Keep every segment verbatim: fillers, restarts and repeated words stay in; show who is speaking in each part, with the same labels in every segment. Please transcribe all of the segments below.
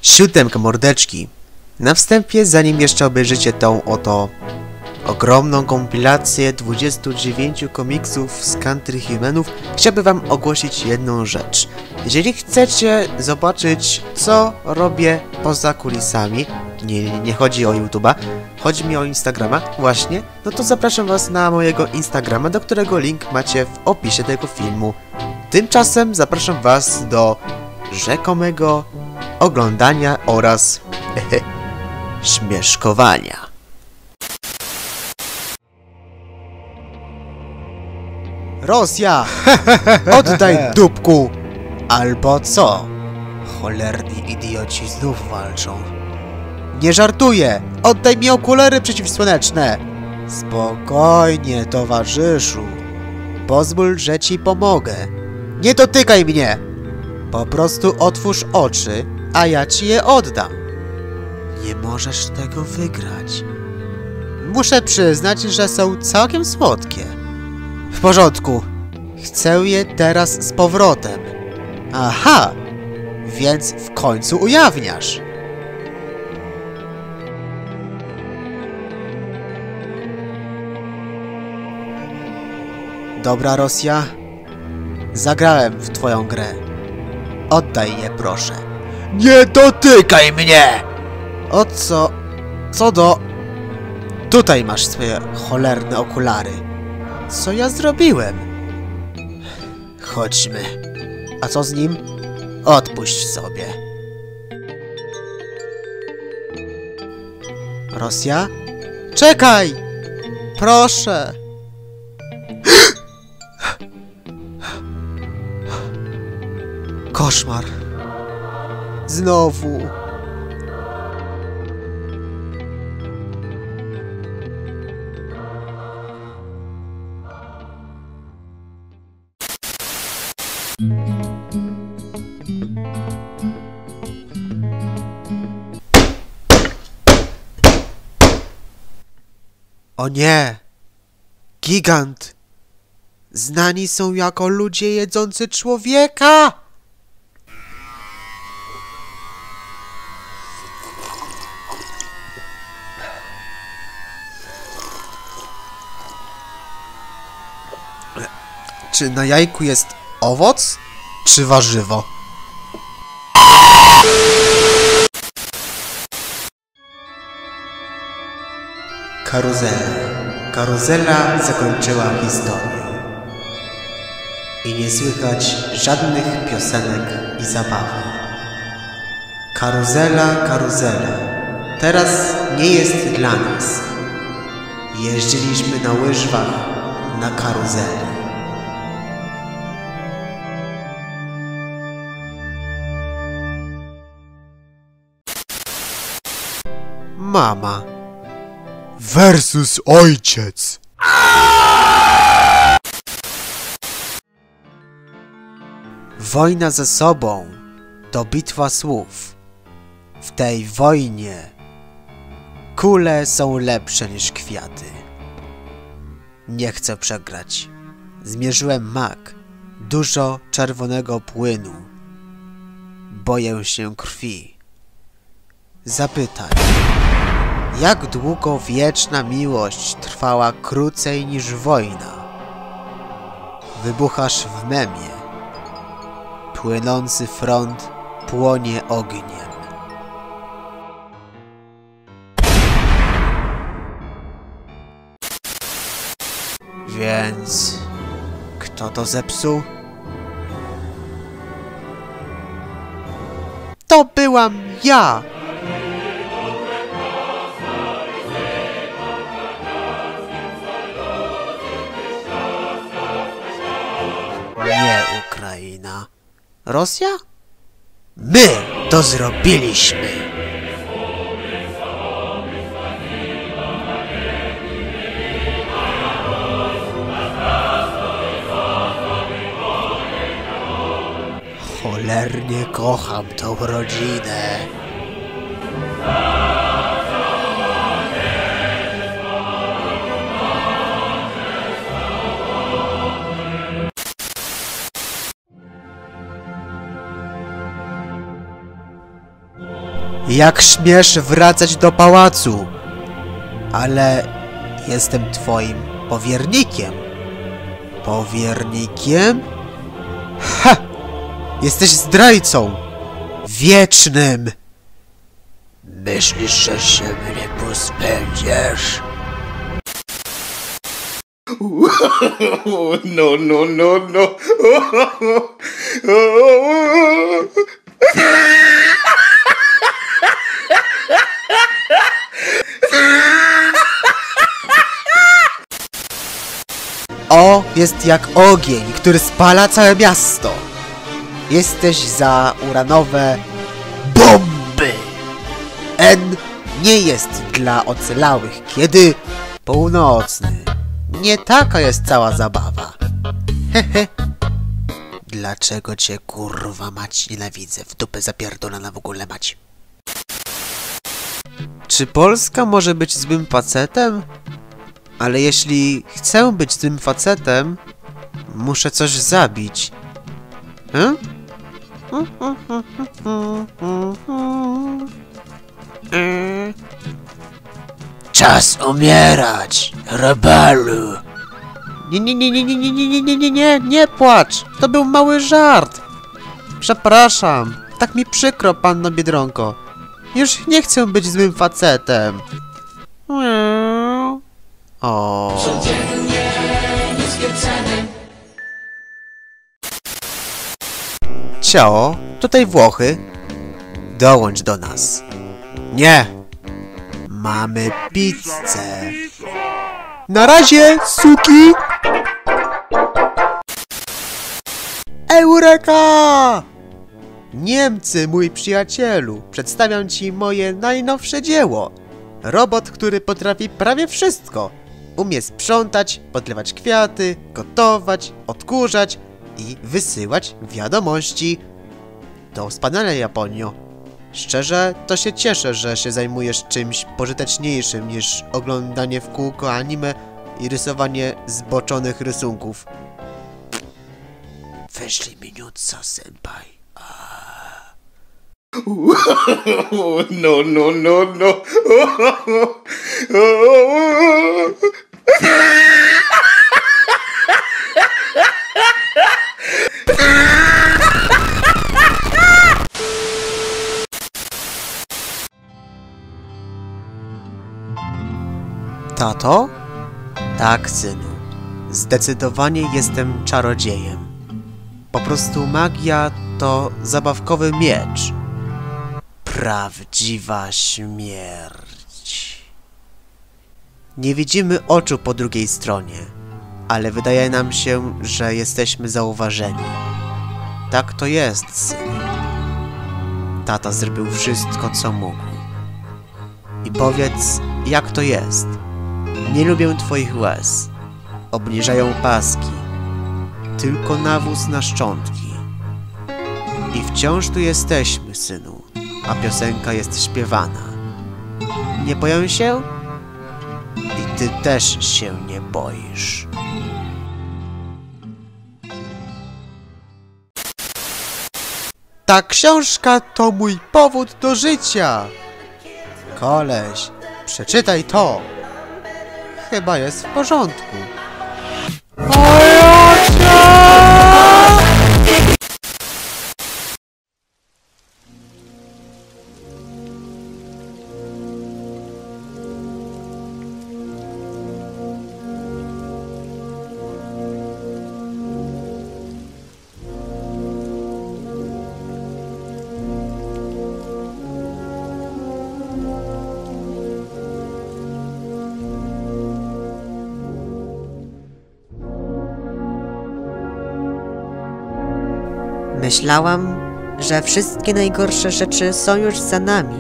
Speaker 1: Siódemka mordeczki. Na wstępie, zanim jeszcze obejrzycie tą oto ogromną kompilację dwudziestu dziewięciu komiksów z Country Humanów, chciałbym wam ogłosić jedną rzecz. Jeżeli chcecie zobaczyć, co robię poza kulisami, nie, nie chodzi o YouTube'a, chodzi mi o Instagrama, właśnie, no to zapraszam was na mojego Instagrama, do którego link macie w opisie tego filmu. Tymczasem zapraszam was do rzekomego oglądania oraz śmieszkowania. Rosja! Oddaj dupku! Albo co? Cholerni idioci znów walczą. Nie żartuję! Oddaj mi okulary przeciwsłoneczne! Spokojnie, towarzyszu. Pozwól, że ci pomogę. Nie dotykaj mnie! Po prostu otwórz oczy, a ja ci je oddam. Nie możesz tego wygrać. Muszę przyznać, że są całkiem słodkie. W porządku. Chcę je teraz z powrotem. Aha! Więc w końcu ujawniasz. Dobra, Rosja. Zagrałem w twoją grę. Oddaj je, proszę. Nie dotykaj mnie! O co? Co do... Tutaj masz swoje cholerne okulary. Co ja zrobiłem? Chodźmy. A co z nim? Odpuść sobie. Rosja? Czekaj! Proszę! Koszmar. Znowu. O nie! Gigant! Znani są jako ludzie jedzący człowieka! Czy na jajku jest owoc, czy warzywo? Karuzela. Karuzela zakończyła historię. I nie słychać żadnych piosenek i zabawy. Karuzela, karuzela. Teraz nie jest dla nas. Jeździliśmy na łyżwach na karuzeli. Mama versus ojciec. Wojna ze sobą to bitwa słów. W tej wojnie kule są lepsze niż kwiaty. Nie chcę przegrać. Zmierzyłem mak. Dużo czerwonego płynu. Boję się krwi. Zapytaj. Jak długo wieczna miłość trwała krócej niż wojna? Wybuchasz w memie. Płynący front płonie ogniem. Więc... kto to zepsuł? To byłam ja! Nie Ukraina. Rosja? My to zrobiliśmy! Cholernie kocham tą rodzinę. Jak śmiesz wracać do pałacu? Ale jestem twoim powiernikiem. Powiernikiem? Ha! Jesteś zdrajcą! Wiecznym! Myślisz, że się mnie pozbędziesz?
Speaker 2: No, no, no, no.
Speaker 1: O jest jak ogień, który spala całe miasto. Jesteś za uranowe bomby. N nie jest dla ocalałych, kiedy północny. Nie taka jest cała zabawa. Hehe. Dlaczego cię kurwa mać nienawidzę? W dupę zapierdolona w ogóle mać. Czy Polska może być złym facetem? Ale jeśli chcę być złym facetem, muszę coś zabić. Hm? Czas umierać, rebelu! Nie, nie, nie, nie, nie, nie, nie, nie, nie, nie, nie, nie płacz! To był mały żart! Przepraszam, tak mi przykro, panno Biedronko. Już nie chcę być złym facetem. O. Ciao, tutaj Włochy. Dołącz do nas. Nie! Mamy pizzę. Na razie, suki! Eureka! Niemcy, mój przyjacielu, przedstawiam ci moje najnowsze dzieło. Robot, który potrafi prawie wszystko. Umie sprzątać, podlewać kwiaty, gotować, odkurzać i wysyłać wiadomości. To wspaniale, Japonio. Szczerze, to się cieszę, że się zajmujesz czymś pożyteczniejszym niż oglądanie w kółko anime i rysowanie zboczonych rysunków. Wyszli mi nutsa, senpai.
Speaker 2: No, no, no, no.
Speaker 1: Tato? Tak, synu. Zdecydowanie jestem czarodziejem. Po prostu magia to zabawkowy miecz. Prawdziwa śmierć. Nie widzimy oczu po drugiej stronie, ale wydaje nam się, że jesteśmy zauważeni. Tak to jest, synu. Tata zrobił wszystko, co mógł. I powiedz, jak to jest. Nie lubię twoich łez. Obniżają paski. Tylko nawóz na szczątki. I wciąż tu jesteśmy, synu. A piosenka jest śpiewana. Nie boję się? I ty też się nie boisz. Ta książka to mój powód do życia. Koleś, przeczytaj to. Chyba jest w porządku.
Speaker 3: Myślałam, że wszystkie najgorsze rzeczy są już za nami.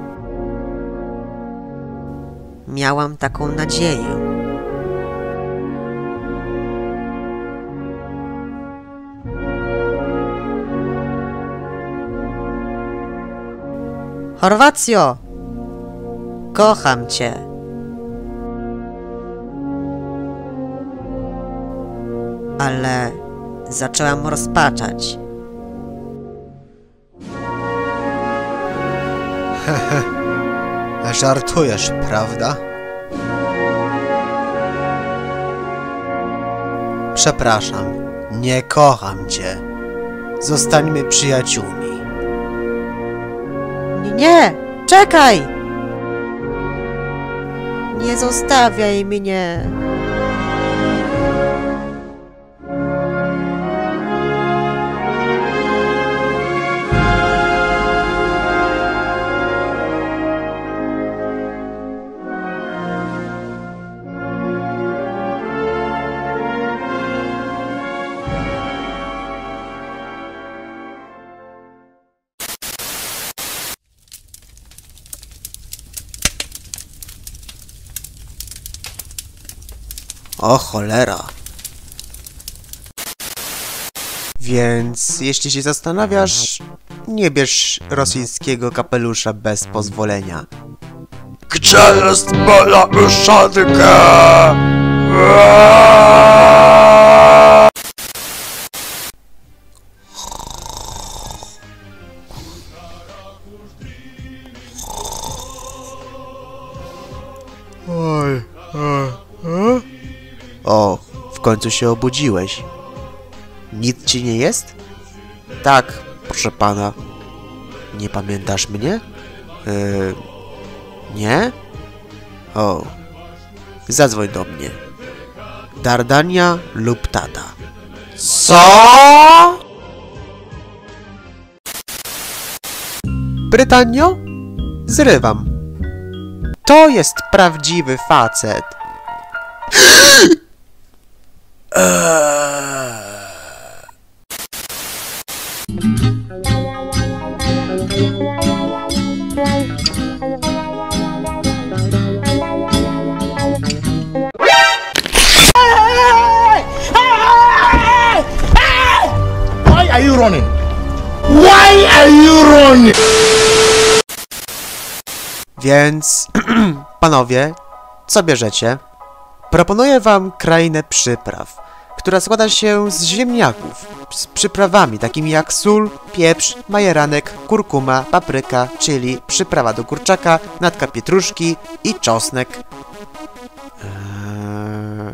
Speaker 3: Miałam taką nadzieję. Chorwacjo! Kocham cię. Ale zaczęłam rozpaczać.
Speaker 1: Żartujesz, prawda? Przepraszam, nie kocham cię. Zostańmy przyjaciółmi.
Speaker 3: Nie, nie! Czekaj! Nie zostawiaj mnie!
Speaker 1: O cholera. Więc jeśli się zastanawiasz, nie bierz rosyjskiego kapelusza bez pozwolenia. Gdzie jest moja uszanka? Oj, oj, oj. O, w końcu się obudziłeś. Nic ci nie jest? Tak, proszę pana. Nie pamiętasz mnie? Yy, nie? O, zadzwoń do mnie. Dardania lub tata. Co? Brytanio? Zrywam. To jest prawdziwy facet.
Speaker 2: Why are you running? Why are you running?
Speaker 1: Więc, panowie, co bierzecie? Proponuję wam krainę przypraw, która składa się z ziemniaków, z przyprawami takimi jak sól, pieprz, majeranek, kurkuma, papryka, chili, przyprawa do kurczaka, natka pietruszki i czosnek. Eee...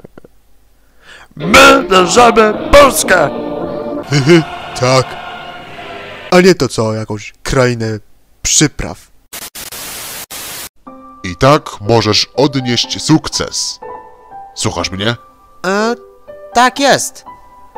Speaker 1: My bierzemy Polskę! Tak. A nie to co, jakąś krainę przypraw.
Speaker 4: I tak możesz odnieść sukces. Słuchasz mnie?
Speaker 1: E, tak jest.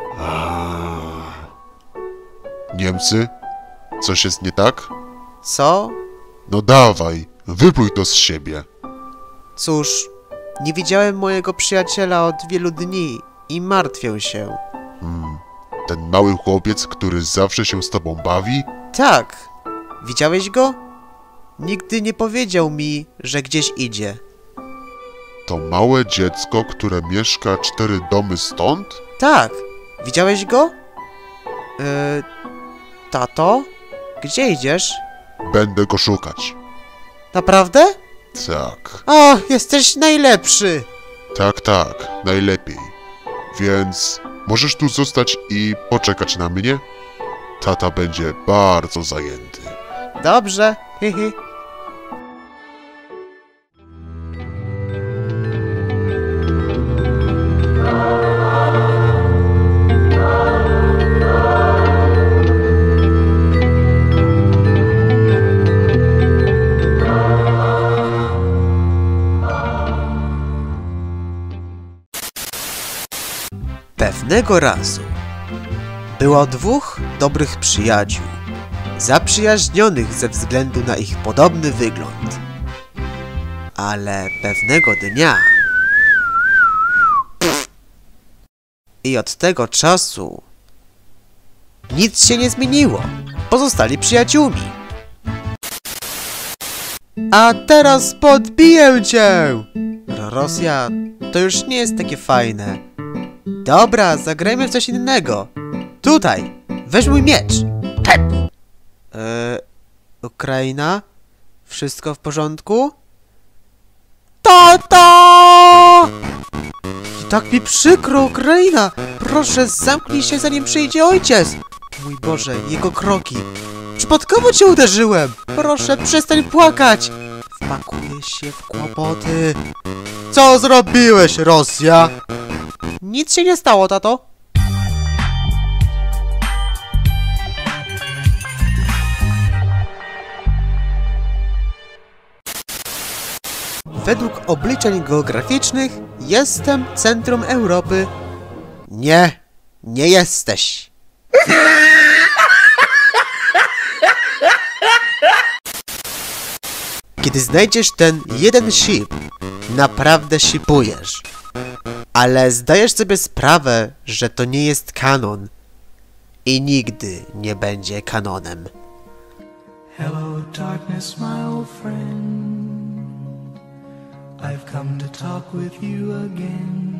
Speaker 4: Niemcy? Coś jest nie tak?
Speaker 1: Co?
Speaker 4: No dawaj, wypluj to z siebie.
Speaker 1: Cóż, nie widziałem mojego przyjaciela od wielu dni i martwię się.
Speaker 4: Hmm, ten mały chłopiec, który zawsze się z tobą bawi?
Speaker 1: Tak. Widziałeś go? Nigdy nie powiedział mi, że gdzieś idzie.
Speaker 4: To małe dziecko, które mieszka cztery domy stąd?
Speaker 1: Tak. Widziałeś go? Yy, tato? Gdzie idziesz?
Speaker 4: Będę go szukać.
Speaker 1: Naprawdę?
Speaker 4: Tak,
Speaker 1: O, jesteś najlepszy!
Speaker 4: tak, tak, najlepiej. Więc możesz tu zostać i poczekać na mnie? Tata będzie bardzo zajęty.
Speaker 1: Dobrze, hihi. Pewnego razu było dwóch dobrych przyjaciół, zaprzyjaźnionych ze względu na ich podobny wygląd. Ale pewnego dnia... I od tego czasu... nic się nie zmieniło. Pozostali przyjaciółmi. A teraz podbiję cię! Rosja, to już nie jest takie fajne. Dobra, zagrajmy w coś innego. Tutaj, weź mój miecz. Hep. Eee, Ukraina? Wszystko w porządku? Tato! Tak mi przykro, Ukraina! Proszę, zamknij się, zanim przyjdzie ojciec! Mój Boże, jego kroki. Przypadkowo cię uderzyłem! Proszę, przestań płakać! Wpakuję się w kłopoty. Co zrobiłeś, Rosja? Nic się nie stało, tato. Według obliczeń geograficznych jestem centrum Europy. Nie, nie jesteś. Kiedy znajdziesz ten jeden ship, naprawdę shipujesz. Ale zdajesz sobie sprawę, że to nie jest kanon. I nigdy nie będzie kanonem.
Speaker 5: Hello, darkness, my old friend. I've come to talk with you again.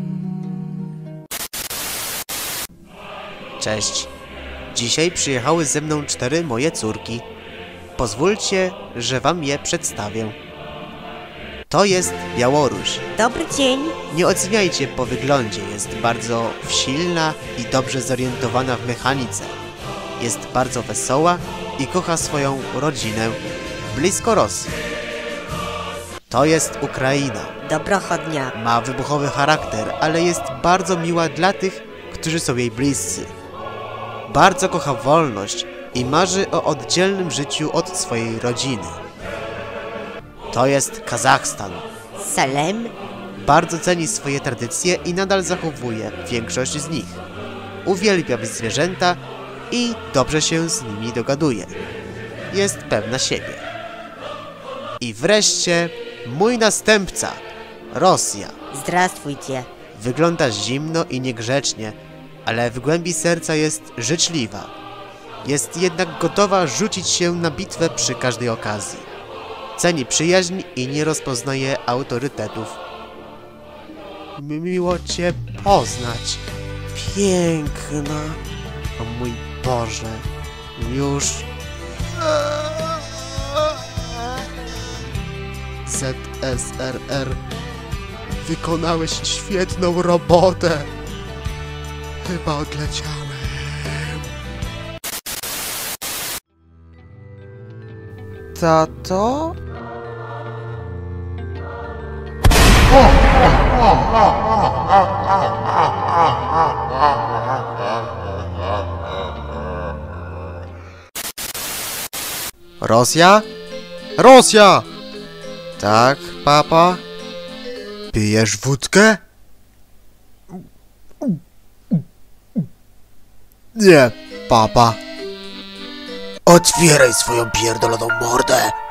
Speaker 1: Cześć. Dzisiaj przyjechały ze mną cztery moje córki. Pozwólcie, że wam je przedstawię. To jest Białoruś.
Speaker 3: Dobry dzień.
Speaker 1: Nie oceniajcie po wyglądzie, jest bardzo silna i dobrze zorientowana w mechanice. Jest bardzo wesoła i kocha swoją rodzinę blisko Rosji. To jest Ukraina.
Speaker 3: Dobrochodnia.
Speaker 1: Ma wybuchowy charakter, ale jest bardzo miła dla tych, którzy są jej bliscy. Bardzo kocha wolność i marzy o oddzielnym życiu od swojej rodziny. To jest Kazachstan.
Speaker 3: Salem.
Speaker 1: Bardzo ceni swoje tradycje i nadal zachowuje większość z nich. Uwielbia zwierzęta i dobrze się z nimi dogaduje. Jest pewna siebie. I wreszcie mój następca, Rosja.
Speaker 3: Здравствуйте.
Speaker 1: Wygląda zimno i niegrzecznie, ale w głębi serca jest życzliwa. Jest jednak gotowa rzucić się na bitwę przy każdej okazji. Ceni przyjaźń i nie rozpoznaje autorytetów. Mi- Miło cię poznać. Piękna. O mój Boże. Już... Z S R R. Wykonałeś świetną robotę. Chyba odleciałem. Tato? Rosja? Rosja! Tak, papa? Pijesz wódkę? Nie, papa. Otwieraj swoją pierdoloną mordę.